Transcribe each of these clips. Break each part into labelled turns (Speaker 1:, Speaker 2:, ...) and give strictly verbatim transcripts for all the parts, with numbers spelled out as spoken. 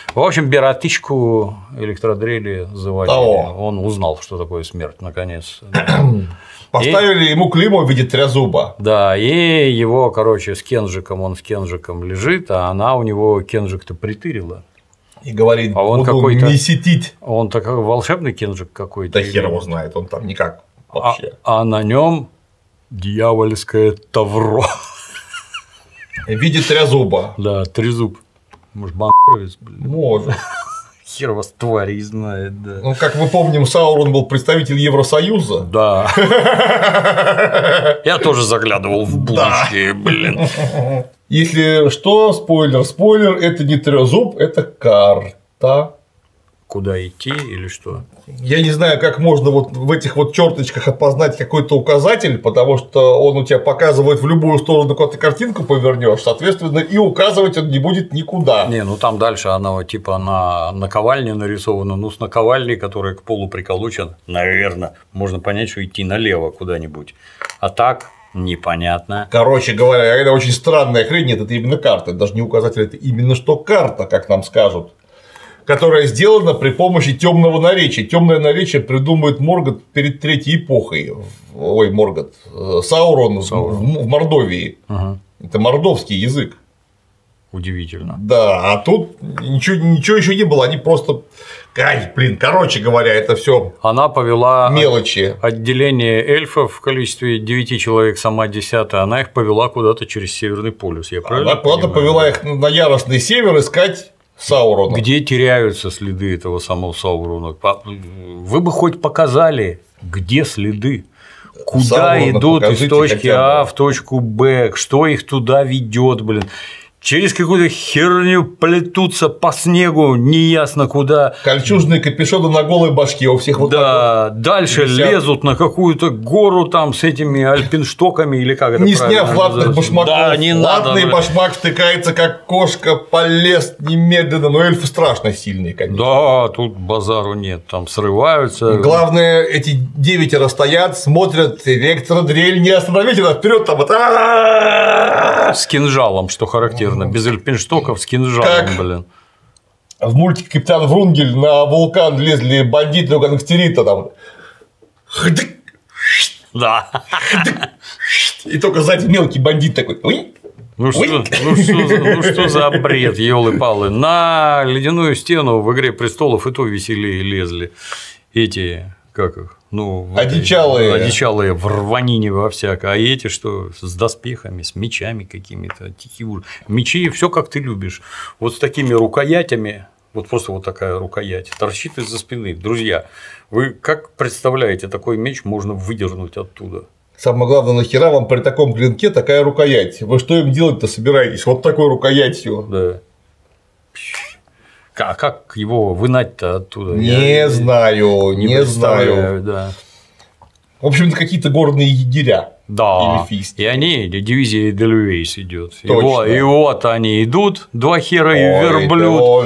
Speaker 1: В общем, Беротычку электродрели завалили. О. Он узнал, что такое смерть, наконец.
Speaker 2: Поставили и... ему клеймо в виде трезуба.
Speaker 1: Да, и его, короче, с Кенжиком, он с Кенжиком лежит, а она у него Кенжик-то притырила.
Speaker 2: И говорит,
Speaker 1: а он
Speaker 2: буду меситить.
Speaker 1: Он такой волшебный Кенжик какой-то.
Speaker 2: Да хер его знает, он там никак вообще.
Speaker 1: А, а на нем дьявольское тавро.
Speaker 2: В виде трезуба.
Speaker 1: Да, трезуб. Может, бандеровец, блин.
Speaker 2: Может.
Speaker 1: Хер вас твари знает, да.
Speaker 2: Ну, как мы помним, Саурон был представитель Евросоюза.
Speaker 1: Да. Я тоже заглядывал в будущее, блин.
Speaker 2: Если что, спойлер, спойлер, это не трезуб, это карта.
Speaker 1: Куда идти или что?
Speaker 2: Я не знаю, как можно вот в этих вот черточках опознать какой-то указатель, потому что он у тебя показывает в любую сторону, куда ты картинку повернешь, соответственно, и указывать он не будет никуда.
Speaker 1: Не, ну там дальше она типа на наковальне нарисована, ну с наковальней, которая к полу приколочена, наверное, можно понять, что идти налево куда-нибудь. А так непонятно.
Speaker 2: Короче говоря, это очень странная хрень, нет, это именно карта, это даже не указатель, это именно что карта, как нам скажут. Которая сделана при помощи темного наречия. Темное наречие придумывает Моргот перед Третьей эпохой. Ой, Моргот. Саурон, Саурон. в Мордовии. Ага. Это мордовский язык.
Speaker 1: Удивительно.
Speaker 2: Да, а тут ничего, ничего еще не было. Они просто. Ай, блин, короче говоря, это все.
Speaker 1: Она повела
Speaker 2: мелочи.
Speaker 1: Отделение эльфов в количестве девяти человек, сама десятая. Она их повела куда-то через Северный полюс. Я правильно
Speaker 2: Она куда-то повела их на яростный север искать Саурона.
Speaker 1: Где теряются следы этого самого Саурона? Вы бы хоть показали, где следы, куда Саурона идут из точки А в точку Б, что их туда ведет, блин. Через какую-то херню плетутся по снегу, неясно куда.
Speaker 2: Кольчужные капюшоны на голой башке у всех вот
Speaker 1: да,
Speaker 2: так вот.
Speaker 1: Дальше висят. Лезут на какую-то гору там с этими альпинштоками или как это
Speaker 2: не сняв латных башмаков.
Speaker 1: Да, не
Speaker 2: Латный
Speaker 1: надо.
Speaker 2: башмак втыкается как кошка, полез немедленно, но эльфы страшно сильные, конечно.
Speaker 1: Да, тут базару нет, там срываются.
Speaker 2: Главное, эти девятеро стоят, смотрят, электродрель, не остановите, а вперед там вот.
Speaker 1: С кинжалом, что характерно. Без альпинштоков с кинжалом,
Speaker 2: как
Speaker 1: блин.
Speaker 2: В мультике Капитан Врунгель на вулкан лезли бандиты у гангстерита там.
Speaker 1: Да.
Speaker 2: И только сзади мелкий бандит такой.
Speaker 1: Ну что, ну, что, ну что за бред, ёлы-палы. На ледяную стену в «Игре престолов» и то веселее лезли эти, как их, ну,
Speaker 2: одичалые.
Speaker 1: одичалые в рванине во всякое, а эти что, с доспехами, с мечами какими-то, тихие ужасы. Мечи, все как ты любишь, вот с такими рукоятями, вот просто вот такая рукоять, торчит из-за спины. Друзья, вы как представляете, такой меч можно выдернуть оттуда?
Speaker 2: Самое главное, нахера вам при таком клинке такая рукоять? Вы что им делать-то собираетесь? Вот такой рукоятью.
Speaker 1: Да. А как его вынать-то оттуда?
Speaker 2: Не
Speaker 1: Я
Speaker 2: знаю, не, не знаю.
Speaker 1: Да.
Speaker 2: В общем-то, какие-то горные егеря.
Speaker 1: Да. И они, дивизия Эдельвейс идет. И вот, и вот они идут, два хера и верблюд.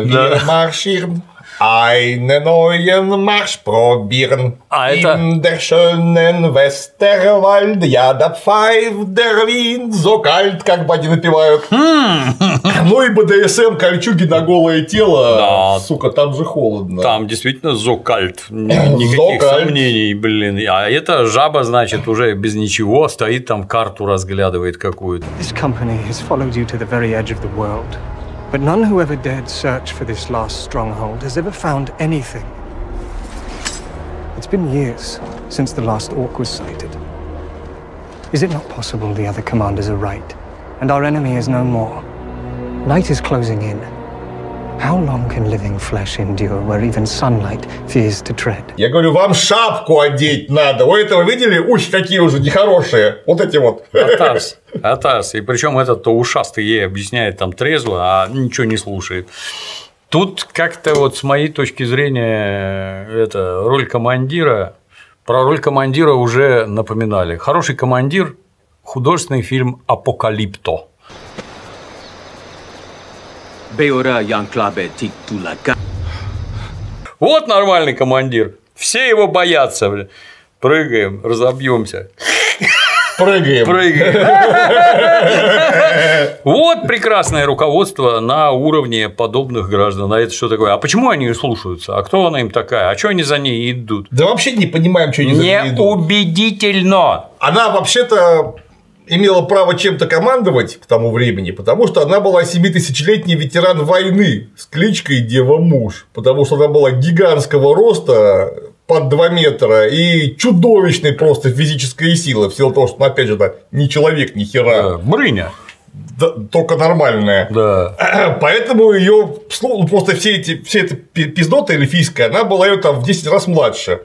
Speaker 2: Einen neuen Marsch probieren.
Speaker 1: А это...
Speaker 2: In der schönen Westerwald, ja, da pfeift der Wind so kalt, как бади напевают. Ну и бэ дэ эс эм, кольчуги на голое тело,
Speaker 1: да.
Speaker 2: Сука, там же холодно.
Speaker 1: Там действительно зокальт, никаких сомнений, блин. А эта жаба, значит, уже без ничего стоит там, карту разглядывает какую-то.
Speaker 3: This company has followed you to the very edge of the world. But none who ever dared search for this last stronghold has ever found anything. It's been years since the last orc was sighted. Is it not possible the other commanders are right, and our enemy is no more? Night is closing in. How long can living flesh endure where even sunlight fears to tread?
Speaker 2: Я говорю, вам шапку одеть надо. У этого видели уши какие уже нехорошие? Вот эти вот.
Speaker 1: Атас, Атас. И причем этот-то ушастый ей объясняет там трезво, а ничего не слушает. Тут как-то вот с моей точки зрения это роль командира. Про роль командира уже напоминали. Хороший командир – художественный фильм «Апокалипто». Вот нормальный командир. Все его боятся. Блин. Прыгаем, разобьемся.
Speaker 2: Прыгаем.
Speaker 1: Прыгаем. Вот прекрасное руководство на уровне подобных граждан. А это что такое? А почему они ее слушаются? А кто она им такая? А что они за ней идут?
Speaker 2: Да вообще не понимаем, что они за ней идут.
Speaker 1: Неубедительно. Она
Speaker 2: вообще-то имела право чем-то командовать к тому времени, потому что она была семитысячелетний ветеран войны с кличкой Дева Муж, потому что она была гигантского роста, под два метра и чудовищной просто физической силы, в силу того, что, ну, опять же, да, не человек, ни хера.
Speaker 1: Да, брыня.
Speaker 2: Да, только нормальная.
Speaker 1: Да.
Speaker 2: Поэтому ее ну, просто все эти все эта пиздота эльфийская, она была ее там в десять раз младше.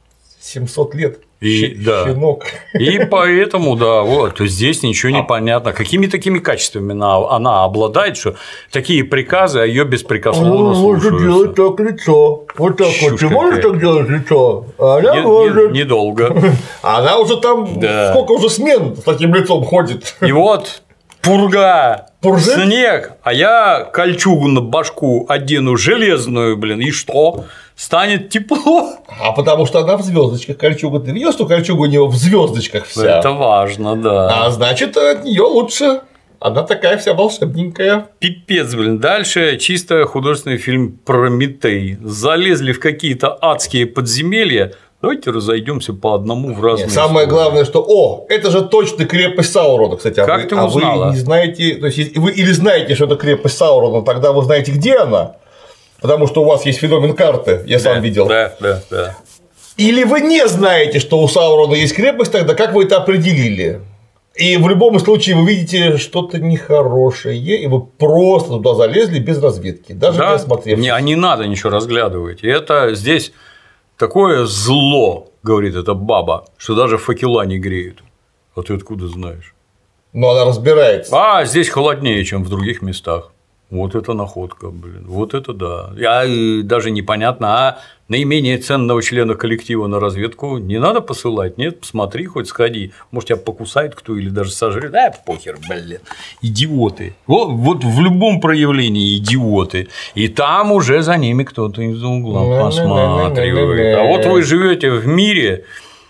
Speaker 2: семьсот лет.
Speaker 1: И, да.
Speaker 2: Щенок.
Speaker 1: И поэтому, да, вот, то здесь ничего не понятно. Какими такими качествами она, она обладает, что такие приказы, а ее беспрекословно слушаются.
Speaker 2: Может делать так лицо. Вот так
Speaker 1: Чушь
Speaker 2: вот. Ты можешь так делать лицо?
Speaker 1: А она не, может. Не, недолго.
Speaker 2: Она уже там да. Сколько уже смен с таким лицом ходит.
Speaker 1: И вот пурга,
Speaker 2: Пуржит?
Speaker 1: Снег, а я кольчугу на башку одену железную, блин, и что? Станет тепло.
Speaker 2: А потому что она в звездочках кольчуга. Ты видел, что кольчуга у него в звездочках вся?
Speaker 1: Это важно, да.
Speaker 2: А значит, от нее лучше. Она такая вся волшебненькая.
Speaker 1: Пипец, блин. Дальше чисто художественный фильм «Прометей». Залезли в какие-то адские подземелья. Давайте разойдемся по одному в разные.
Speaker 2: Нет, самое
Speaker 1: стороны.
Speaker 2: Главное, что о, это же точно крепость Саурона, кстати. А
Speaker 1: как
Speaker 2: вы,
Speaker 1: ты
Speaker 2: а
Speaker 1: узнала?
Speaker 2: Вы не знаете, то есть вы или знаете, что это крепость Саурона, тогда вы знаете, где она. Потому что у вас есть феномен карты, я
Speaker 1: да,
Speaker 2: сам видел.
Speaker 1: Да, да, да.
Speaker 2: Или вы не знаете, что у Саурона есть крепость, тогда как вы это определили? И в любом случае вы видите что-то нехорошее, и вы просто туда залезли без разведки, даже
Speaker 1: да?
Speaker 2: не осмотревшись.
Speaker 1: Не, не надо ничего разглядывать. И это здесь такое зло, говорит эта баба, что даже факела не греют. А ты откуда знаешь?
Speaker 2: Но она разбирается.
Speaker 1: А здесь холоднее, чем в других местах. Вот это находка, блин, вот это да. Я даже непонятно, а наименее ценного члена коллектива на разведку не надо посылать, нет, посмотри, хоть сходи, может тебя покусает кто или даже сожрет, да похер, блин, идиоты, вот, вот в любом проявлении идиоты, и там уже за ними кто-то из-за угла посматривает, а вот вы живете в мире,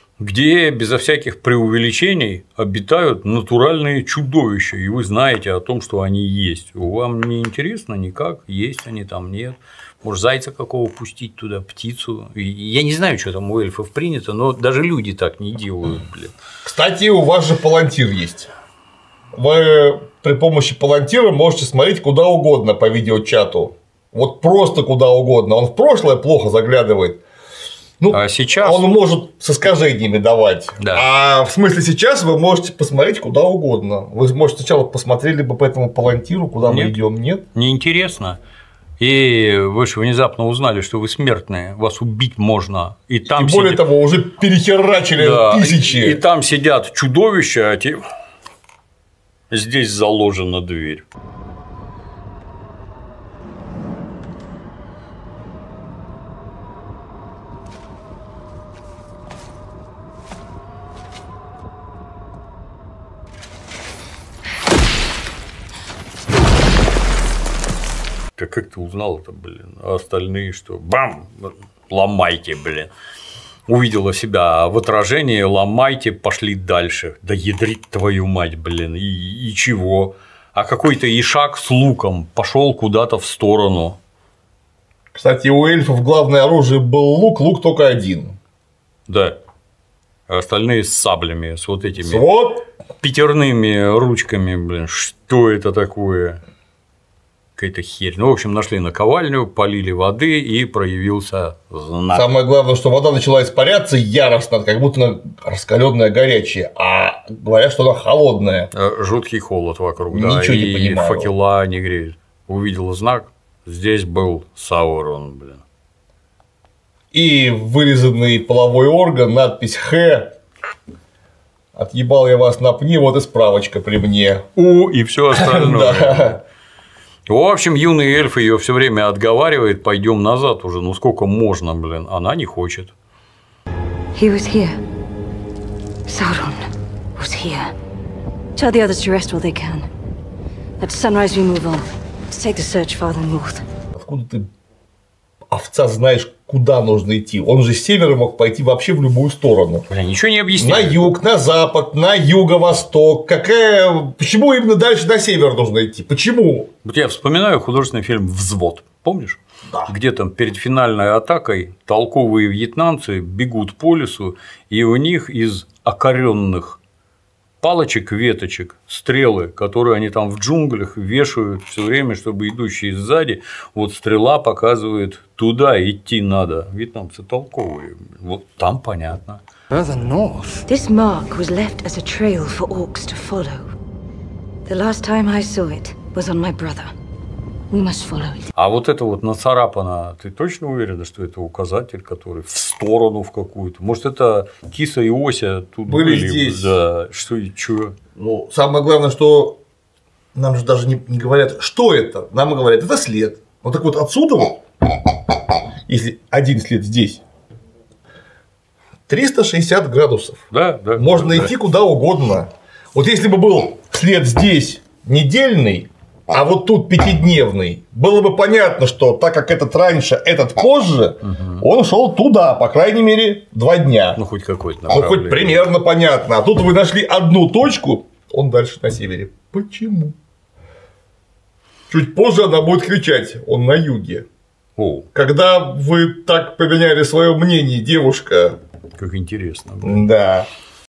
Speaker 1: где безо всяких преувеличений обитают натуральные чудовища, и вы знаете о том, что они есть. Вам не интересно никак, есть они там, нет. Может, зайца какого пустить туда, птицу. Я не знаю, что там у эльфов принято, но даже люди так не делают, блин.
Speaker 2: Кстати, у вас же палантир есть. Вы при помощи палантира можете смотреть куда угодно по видеочату. Вот просто куда угодно. Он в прошлое плохо заглядывает. Ну,
Speaker 1: а сейчас
Speaker 2: он может с искажениями давать.
Speaker 1: Да.
Speaker 2: А в смысле сейчас вы можете посмотреть куда угодно. Вы, может, сначала посмотрели бы по этому палантиру, куда
Speaker 1: нет,
Speaker 2: мы идем, нет?
Speaker 1: Неинтересно. И вы же внезапно узнали, что вы смертные, вас убить можно. И, там
Speaker 2: и более
Speaker 1: сидят...
Speaker 2: того, уже перехерачили да, тысячи.
Speaker 1: И, и там сидят чудовища, а те... здесь заложена дверь. А как ты узнал это, блин? А остальные что? Бам! Ломайте, блин. Увидела себя в отражении, ломайте, пошли дальше. Да ядрить твою мать, блин. И, и чего? А какой-то ишак с луком пошел куда-то в сторону.
Speaker 2: Кстати, у эльфов главное оружие был лук, лук только один.
Speaker 1: Да. А остальные с саблями, с вот этими
Speaker 2: вот.
Speaker 1: пятерными ручками, блин. Что это такое? Какая-то херь. Ну, в общем, нашли наковальню, полили воды, и проявился знак.
Speaker 2: Самое главное, что вода начала испаряться яростно, как будто она раскаленная, горячая, а говорят, что она холодная.
Speaker 1: Жуткий холод вокруг,
Speaker 2: Ничего
Speaker 1: да,
Speaker 2: не
Speaker 1: и
Speaker 2: понимаю.
Speaker 1: факела не греют. Увидела знак, здесь был Саурон, блин.
Speaker 2: И вырезанный половой орган, надпись «Х». Отъебал я вас на пни, вот и справочка при мне.
Speaker 1: У и все остальное. В общем, юный эльф ее все время отговаривает, пойдем назад уже, ну сколько можно, блин, она не хочет.
Speaker 4: He was here. Sauron was here. Tell the others to rest while they can. At sunrise we move on. Let's take the search farther north.
Speaker 2: Откуда ты овца знаешь, куда нужно идти. Он же с севера мог пойти вообще в любую сторону.
Speaker 1: Бля, ничего не объясняет.
Speaker 2: На юг, на запад, на юго-восток. Какая... Почему именно дальше на север нужно идти? Почему?
Speaker 1: Вот я вспоминаю художественный фильм «Взвод». Помнишь?
Speaker 2: Да.
Speaker 1: Где там перед финальной атакой толковые вьетнамцы бегут по лесу, и у них из окоренных палочек, веточек, стрелы, которые они там в джунглях вешают все время, чтобы идущие сзади, вот стрела показывает, туда идти надо. Вьетнамцы толковые. Вот там понятно.
Speaker 3: Further north.
Speaker 4: This mark was left as a trail for orcs to follow. The last time I saw it was on my brother. We must follow it.
Speaker 1: А вот это вот нацарапано, ты точно уверена, что это указатель, который в сторону в какую-то? Может, это Киса и Ося тут
Speaker 2: были,
Speaker 1: были
Speaker 2: здесь.
Speaker 1: Да, что и чё?
Speaker 2: Ну, самое главное, что нам же даже не, не говорят, что это. Нам говорят, это след. Вот так вот отсюда вот, если один след здесь, триста шестьдесят градусов.
Speaker 1: Да, да.
Speaker 2: Можно
Speaker 1: да.
Speaker 2: идти куда угодно. Вот если бы был след здесь недельный, а вот тут пятидневный, было бы понятно, что так как этот раньше, этот позже, угу. он шел туда, по крайней мере, два дня.
Speaker 1: Ну, хоть какой-то
Speaker 2: Ну, хоть примерно понятно. А тут вы нашли одну точку, он дальше на севере. Почему? Чуть позже она будет кричать, он на юге.
Speaker 1: О.
Speaker 2: Когда вы так поменяли свое мнение, девушка.
Speaker 1: Как интересно.
Speaker 2: Да.